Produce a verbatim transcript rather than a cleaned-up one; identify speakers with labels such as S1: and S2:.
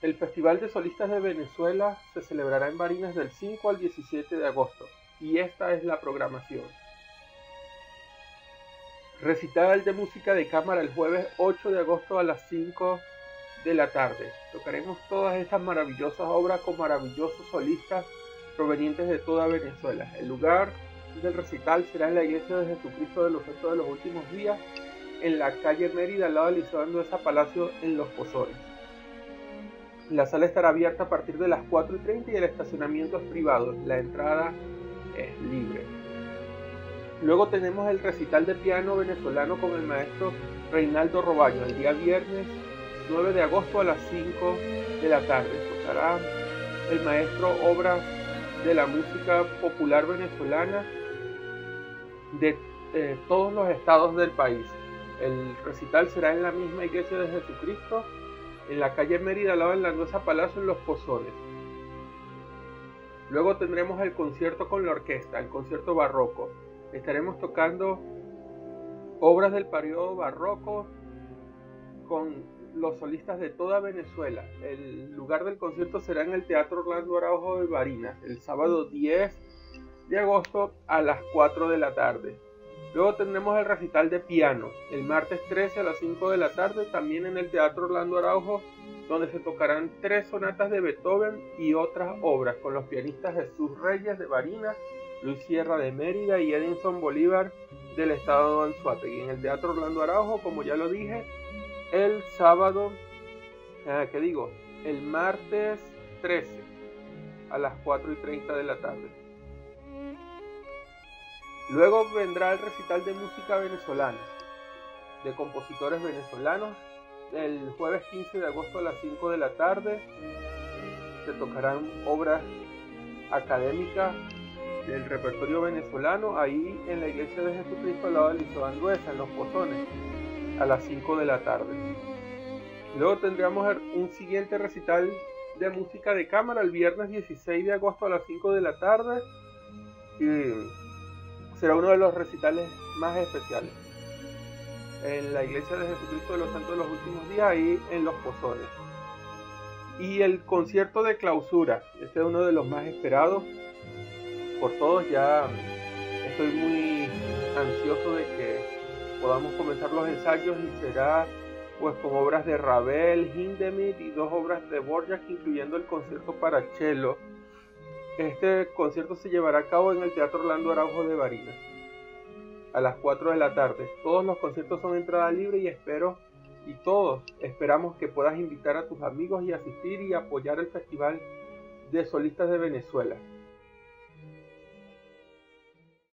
S1: El Festival de Solistas de Venezuela se celebrará en Barinas del cinco al diecisiete de agosto y esta es la programación. Recital de música de cámara el jueves ocho de agosto a las cinco de la tarde. Tocaremos todas estas maravillosas obras con maravillosos solistas provenientes de toda Venezuela. El lugar del recital será en la Iglesia de Jesucristo de los Santos de los Últimos Días, en la calle Mérida, al lado del Liceo Andueza Palacio, en Los Pozones. La sala estará abierta a partir de las cuatro y treinta y el estacionamiento es privado. La entrada es libre. Luego tenemos el recital de piano venezolano con el maestro Reinaldo Robaño, el día viernes nueve de agosto a las cinco de la tarde. Tocará el maestro obras de la música popular venezolana de eh, todos los estados del país. El recital será en la misma Iglesia de Jesucristo, en la calle Mérida, al lado del Andueza Palacio, en Los Pozones. Luego tendremos el concierto con la orquesta, el concierto barroco. Estaremos tocando obras del periodo barroco con los solistas de toda Venezuela. El lugar del concierto será en el Teatro Orlando Araujo de Barinas, el sábado diez de agosto a las cuatro de la tarde. Luego tendremos el recital de piano, el martes trece a las cinco de la tarde, también en el Teatro Orlando Araujo, donde se tocarán tres sonatas de Beethoven y otras obras con los pianistas Jesús Reyes de Barinas, Luis Sierra de Mérida y Edinson Bolívar del estado de Anzoátegui. En el Teatro Orlando Araujo, como ya lo dije, el sábado, eh, ¿qué digo? El martes trece a las cuatro y treinta de la tarde. Luego vendrá el recital de música venezolana, de compositores venezolanos, el jueves quince de agosto a las cinco de la tarde. Se tocarán obras académicas del repertorio venezolano, ahí en la Iglesia de Jesucristo, al lado del Liceo Andueza, en Los Pozones, a las cinco de la tarde. Luego tendremos un siguiente recital de música de cámara el viernes dieciséis de agosto a las cinco de la tarde, y será uno de los recitales más especiales en la Iglesia de Jesucristo de los Santos de los Últimos Días, ahí en Los Pozones. Y el concierto de clausura, este es uno de los más esperados por todos. Ya estoy muy ansioso de que podamos comenzar los ensayos, y será pues con obras de Ravel, Hindemith y dos obras de Dvorak, incluyendo el concierto para cello. Este concierto se llevará a cabo en el Teatro Orlando Araujo de Barinas a las cuatro de la tarde. Todos los conciertos son entrada libre y espero y todos esperamos que puedas invitar a tus amigos y asistir y apoyar el Festival de Solistas de Venezuela.